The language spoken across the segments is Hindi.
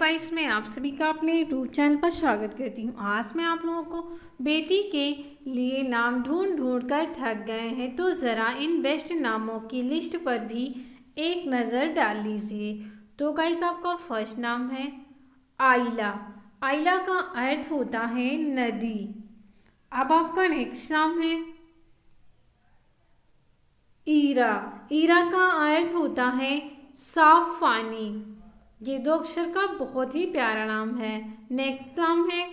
गाइस, मैं आप सभी का अपने यूट्यूब चैनल पर स्वागत करती हूँ। आज मैं आप लोगों को बेटी के लिए नाम ढूंढ ढूंढ कर थक गए हैं, तो ज़रा इन बेस्ट नामों की लिस्ट पर भी एक नज़र डाल लीजिए। तो गाइस, आपका फर्स्ट नाम है आइला। आइला का अर्थ होता है नदी। अब आपका नेक्स्ट नाम है ईरा। ईरा का अर्थ होता है साफ पानी। ये दो अक्षर का बहुत ही प्यारा नाम है। नेक्स्ट नाम है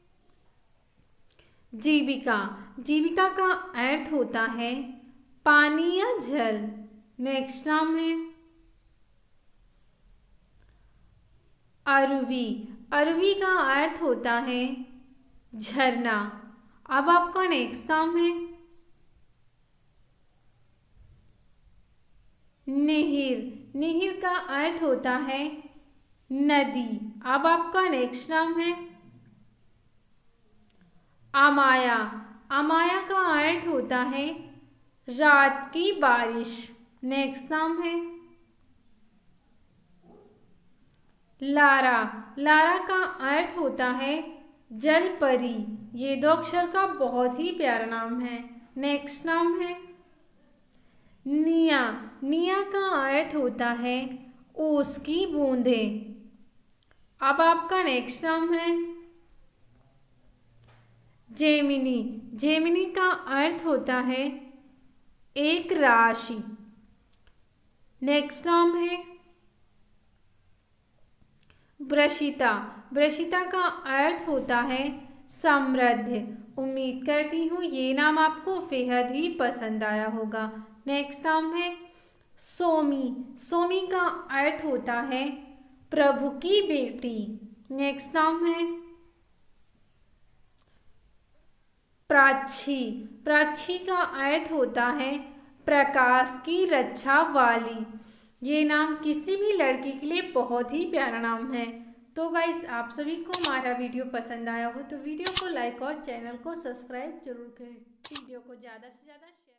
जीविका। जीविका का अर्थ होता है पानी या जल। नेक्स्ट नाम है अरवी। अरवी का अर्थ होता है झरना। अब आपका नेक्स्ट नाम है निहिर। निहिर का अर्थ होता है नदी। अब आपका नेक्स्ट नाम है अमाया। अमाया का अर्थ होता है रात की बारिश। नेक्स्ट नाम है लारा। लारा का अर्थ होता है जल परी। ये दो अक्षर का बहुत ही प्यारा नाम है। नेक्स्ट नाम है निया। निया का अर्थ होता है ओस की बूंदें। अब आपका नेक्स्ट नाम है जेमिनी। जेमिनी का अर्थ होता है एक राशि। नेक्स्ट नाम है वृषिता। वृषिता का अर्थ होता है समृद्ध। उम्मीद करती हूँ ये नाम आपको बेहद ही पसंद आया होगा। नेक्स्ट नाम है सोमी। सोमी का अर्थ होता है प्रभु की बेटी। नेक्स्ट नाम है प्राची। प्राची का अर्थ होता है प्रकाश की रक्षा वाली। ये नाम किसी भी लड़की के लिए बहुत ही प्यारा नाम है। तो गाइस, आप सभी को हमारा वीडियो पसंद आया हो तो वीडियो को लाइक और चैनल को सब्सक्राइब जरूर करें। वीडियो को ज़्यादा से ज़्यादा